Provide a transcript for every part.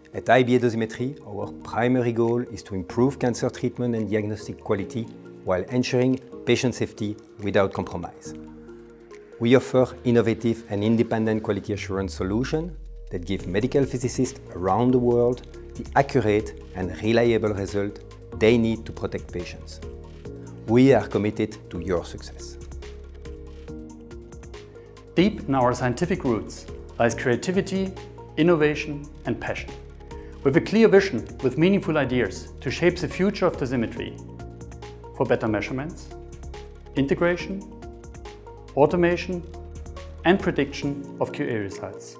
At IBA Dosimetry, our primary goal is to improve cancer treatment and diagnostic quality while ensuring patient safety without compromise. We offer innovative and independent quality assurance solutions that give medical physicists around the world the accurate and reliable result they need to protect patients. We are committed to your success. Deep in our scientific roots lies creativity, innovation and passion. With a clear vision with meaningful ideas to shape the future of dosimetry for better measurements, integration, automation and prediction of QA results.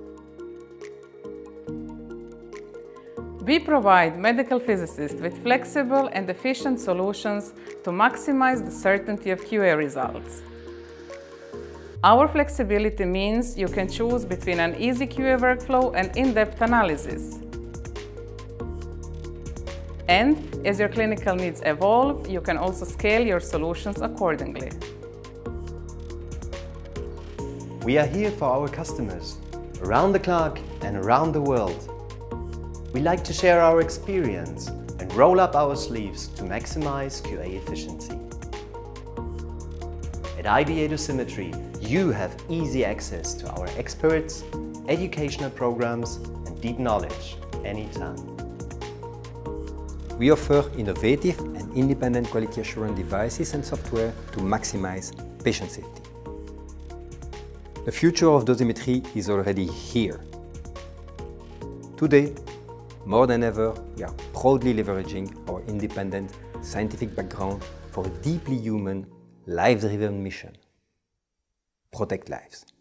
We provide medical physicists with flexible and efficient solutions to maximize the certainty of QA results. Our flexibility means you can choose between an easy QA workflow and in-depth analysis. And as your clinical needs evolve, you can also scale your solutions accordingly. We are here for our customers, around the clock and around the world. We like to share our experience and roll up our sleeves to maximize QA efficiency. At IBA Dosimetry, you have easy access to our experts, educational programs and deep knowledge anytime. We offer innovative and independent quality assurance devices and software to maximize patient safety. The future of dosimetry is already here. Today, more than ever, we are proudly leveraging our independent scientific background for a deeply human, life-driven mission: protect lives.